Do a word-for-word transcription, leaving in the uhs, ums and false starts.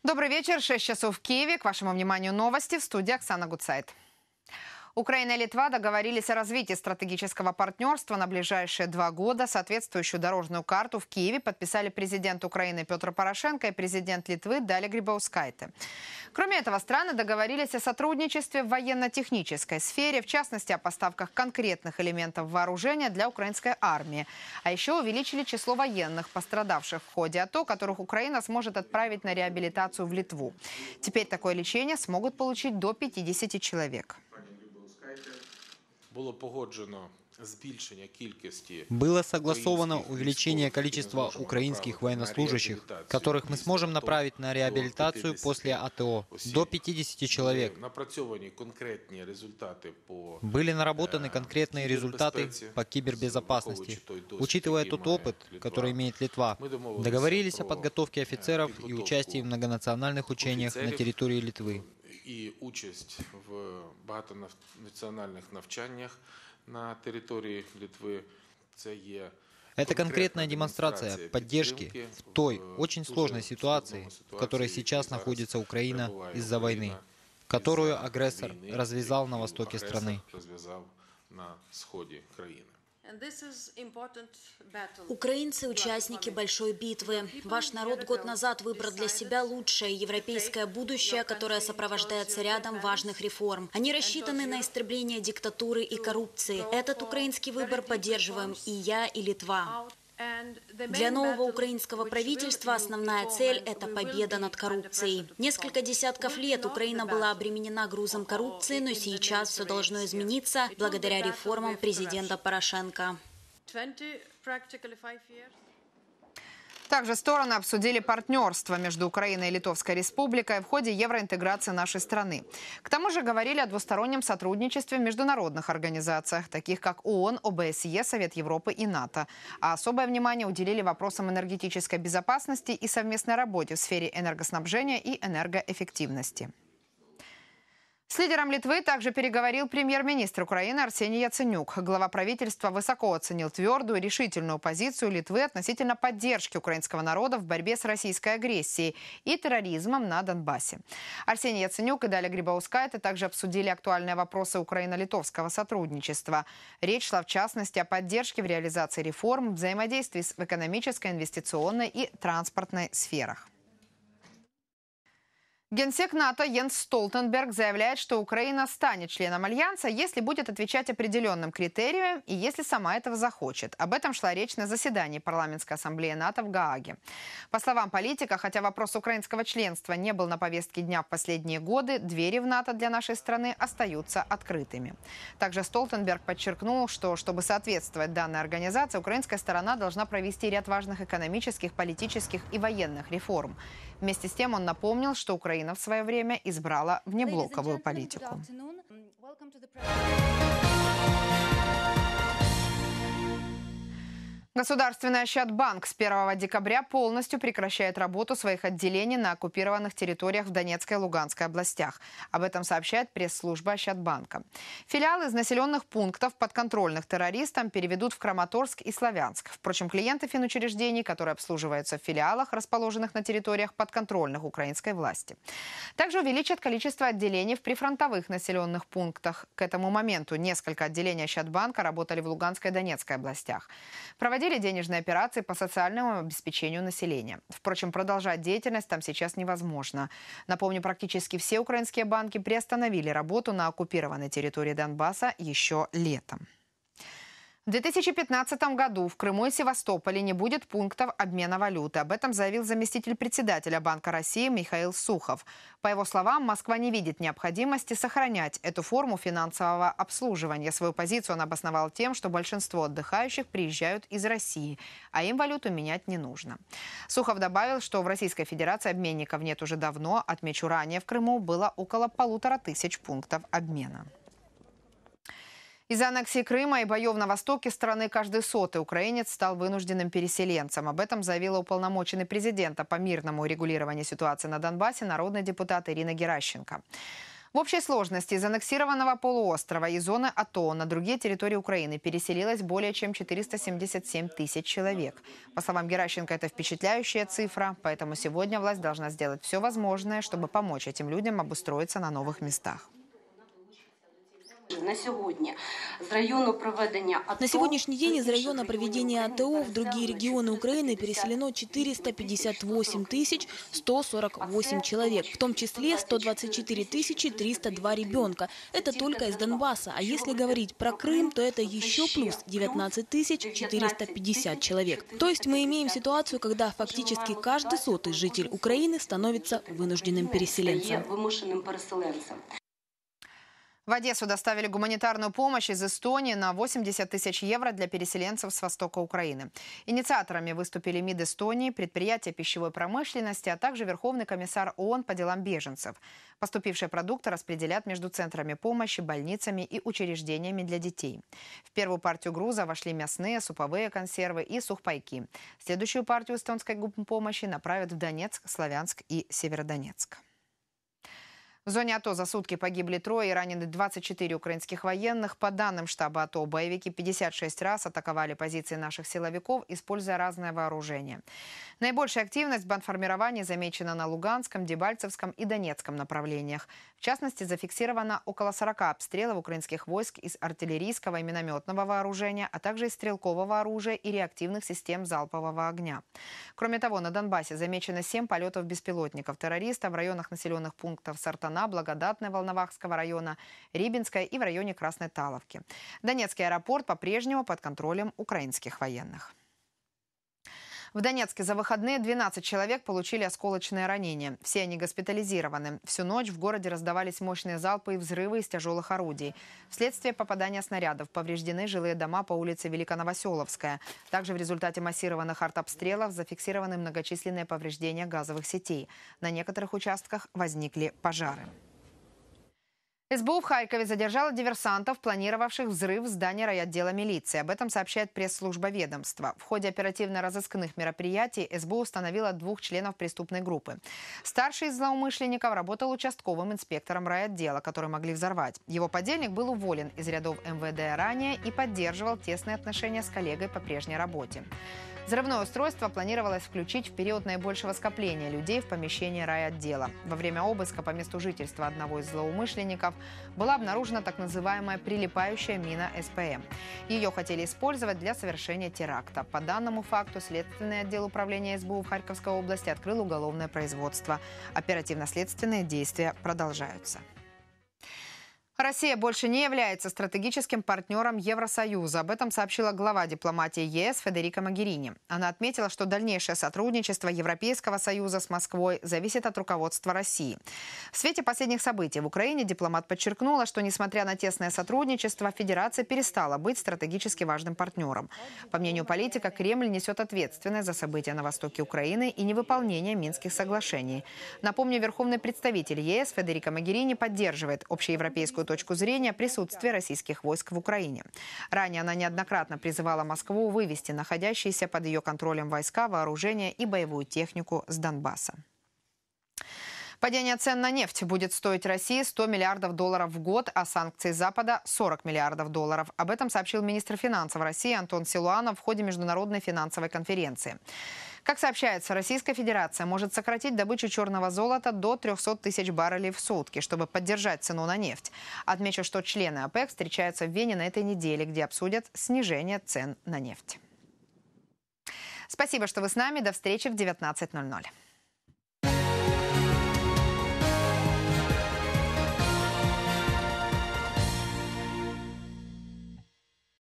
Добрый вечер, шесть часов в Киеве. К вашему вниманию новости, в студии Оксана Гуцайт. Украина и Литва договорились о развитии стратегического партнерства на ближайшие два года. Соответствующую дорожную карту в Киеве подписали президент Украины Петр Порошенко и президент Литвы Даля Грибаускайте. Кроме этого, страны договорились о сотрудничестве в военно-технической сфере, в частности, о поставках конкретных элементов вооружения для украинской армии. А еще увеличили число военных, пострадавших в ходе АТО, которых Украина сможет отправить на реабилитацию в Литву. Теперь такое лечение смогут получить до пятидесяти человек. Было согласовано увеличение количества украинских военнослужащих, которых мы сможем направить на реабилитацию после АТО, до пятидесяти человек. Были наработаны конкретные результаты по кибербезопасности. Учитывая тот опыт, который имеет Литва, договорились о подготовке офицеров и участии в многонациональных учениях на территории Литвы. І участь в багатонаціональних навчаннях на территории Литвы. Это конкретная демонстрация поддержки в той очень сложной ситуации, в которой сейчас находится Украина из-за войны, которую агрессор развязал на востоке страны. Украинцы – участники большой битвы. Ваш народ год назад выбрал для себя лучшее европейское будущее, которое сопровождается рядом важных реформ. Они рассчитаны на истребление диктатуры и коррупции. Этот украинский выбор поддерживаем и я, и Литва. Для нового украинского правительства основная цель – это победа над коррупцией. Несколько десятков лет Украина была обременена грузом коррупции, но сейчас все должно измениться благодаря реформам президента Порошенко. Также стороны обсудили партнерство между Украиной и Литовской Республикой в ходе евроинтеграции нашей страны. К тому же говорили о двустороннем сотрудничестве в международных организациях, таких как ООН, ОБСЕ, Совет Европы и НАТО. А особое внимание уделили вопросам энергетической безопасности и совместной работе в сфере энергоснабжения и энергоэффективности. С лидером Литвы также переговорил премьер-министр Украины Арсений Яценюк. Глава правительства высоко оценил твердую и решительную позицию Литвы относительно поддержки украинского народа в борьбе с российской агрессией и терроризмом на Донбассе. Арсений Яценюк и Даля Грибаускайте также обсудили актуальные вопросы украино-литовского сотрудничества. Речь шла в частности о поддержке в реализации реформ, взаимодействии в экономической, инвестиционной и транспортной сферах. Генсек НАТО Йенс Столтенберг заявляет, что Украина станет членом Альянса, если будет отвечать определенным критериям и если сама этого захочет. Об этом шла речь на заседании парламентской ассамблеи НАТО в Гааге. По словам политика, хотя вопрос украинского членства не был на повестке дня в последние годы, двери в НАТО для нашей страны остаются открытыми. Также Столтенберг подчеркнул, что чтобы соответствовать данной организации, украинская сторона должна провести ряд важных экономических, политических и военных реформ. Вместе с тем он напомнил, что Украина в свое время избрала внеблоковую политику. Государственный Ощадбанк с первого декабря полностью прекращает работу своих отделений на оккупированных территориях в Донецкой и Луганской областях. Об этом сообщает пресс-служба Ощадбанка. Филиалы из населенных пунктов, подконтрольных террористам, переведут в Краматорск и Славянск. Впрочем, клиенты финучреждений, которые обслуживаются в филиалах, расположенных на территориях подконтрольных украинской власти. Также увеличат количество отделений в прифронтовых населенных пунктах. К этому моменту несколько отделений Ощадбанка работали в Луганской и Донецкой областях. Проводили денежные операции по социальному обеспечению населения. Впрочем, продолжать деятельность там сейчас невозможно. Напомню, практически все украинские банки приостановили работу на оккупированной территории Донбасса еще летом. В две тысячи пятнадцатом году в Крыму и Севастополе не будет пунктов обмена валюты. Об этом заявил заместитель председателя Банка России Михаил Сухов. По его словам, Москва не видит необходимости сохранять эту форму финансового обслуживания. Свою позицию он обосновал тем, что большинство отдыхающих приезжают из России, а им валюту менять не нужно. Сухов добавил, что в Российской Федерации обменников нет уже давно. Отмечу, ранее в Крыму было около полутора тысяч пунктов обмена. Из-за аннексии Крыма и боев на востоке страны каждый сотый украинец стал вынужденным переселенцем. Об этом заявила уполномоченный президента по мирному регулированию ситуации на Донбассе народный депутат Ирина Геращенко. В общей сложности из аннексированного полуострова и зоны АТО на другие территории Украины переселилось более чем четыреста семьдесят семь тысяч человек. По словам Геращенко, это впечатляющая цифра, поэтому сегодня власть должна сделать все возможное, чтобы помочь этим людям обустроиться на новых местах. На сегодня с района проведения АТО... На сегодняшний день из района проведения АТО в другие регионы Украины переселено четыреста пятьдесят восемь тысяч сто сорок восемь человек, в том числе сто двадцать четыре тысячи триста два ребенка. Это только из Донбасса. А если говорить про Крым, то это еще плюс девятнадцать тысяч четыреста пятьдесят человек. То есть мы имеем ситуацию, когда фактически каждый сотый житель Украины становится вынужденным переселенцем. В Одессу доставили гуманитарную помощь из Эстонии на восемьдесят тысяч евро для переселенцев с востока Украины. Инициаторами выступили МИД Эстонии, предприятия пищевой промышленности, а также Верховный комиссар ООН по делам беженцев. Поступившие продукты распределят между центрами помощи, больницами и учреждениями для детей. В первую партию груза вошли мясные, суповые консервы и сухпайки. Следующую партию эстонской помощи направят в Донецк, Славянск и Северодонецк. В зоне АТО за сутки погибли трое и ранены двадцать четыре украинских военных. По данным штаба АТО, боевики пятьдесят шесть раз атаковали позиции наших силовиков, используя разное вооружение. Наибольшая активность бандформирований замечена на Луганском, Дебальцевском и Донецком направлениях. В частности, зафиксировано около сорока обстрелов украинских войск из артиллерийского и минометного вооружения, а также из стрелкового оружия и реактивных систем залпового огня. Кроме того, на Донбассе замечено семь полетов беспилотников террористов в районах населенных пунктов Сартана, Благодатной Волновахского района, Рибинской и в районе Красной Таловки. Донецкий аэропорт по-прежнему под контролем украинских военных. В Донецке за выходные двенадцать человек получили осколочные ранения. Все они госпитализированы. Всю ночь в городе раздавались мощные залпы и взрывы из тяжелых орудий. Вследствие попадания снарядов повреждены жилые дома по улице Великоновоселовская. Также в результате массированных артобстрелов зафиксированы многочисленные повреждения газовых сетей. На некоторых участках возникли пожары. СБУ в Харькове задержала диверсантов, планировавших взрыв в здании райотдела милиции. Об этом сообщает пресс-служба ведомства. В ходе оперативно-розыскных мероприятий СБУ установила двух членов преступной группы. Старший из злоумышленников работал участковым инспектором райотдела, который могли взорвать. Его подельник был уволен из рядов МВД ранее и поддерживал тесные отношения с коллегой по прежней работе. Взрывное устройство планировалось включить в период наибольшего скопления людей в помещении райотдела. Во время обыска по месту жительства одного из злоумышленников была обнаружена так называемая прилипающая мина СПМ. Ее хотели использовать для совершения теракта. По данному факту Следственный отдел управления СБУ в Харьковской области открыл уголовное производство. Оперативно-следственные действия продолжаются. Россия больше не является стратегическим партнером Евросоюза. Об этом сообщила глава дипломатии ЕС Федерика Могерини. Она отметила, что дальнейшее сотрудничество Европейского Союза с Москвой зависит от руководства России. В свете последних событий в Украине дипломат подчеркнула, что, несмотря на тесное сотрудничество, Федерация перестала быть стратегически важным партнером. По мнению политика, Кремль несет ответственность за события на востоке Украины и невыполнение Минских соглашений. Напомню, верховный представитель ЕС Федерика Могерини поддерживает общеевропейскую точку зрения присутствия российских войск в Украине. Ранее она неоднократно призывала Москву вывести находящиеся под ее контролем войска, вооружение и боевую технику с Донбасса. Падение цен на нефть будет стоить России сто миллиардов долларов в год, а санкции Запада – сорок миллиардов долларов. Об этом сообщил министр финансов России Антон Силуанов в ходе международной финансовой конференции. Как сообщается, Российская Федерация может сократить добычу черного золота до трёхсот тысяч баррелей в сутки, чтобы поддержать цену на нефть. Отмечу, что члены ОПЕК встречаются в Вене на этой неделе, где обсудят снижение цен на нефть. Спасибо, что вы с нами. До встречи в девятнадцать ноль ноль.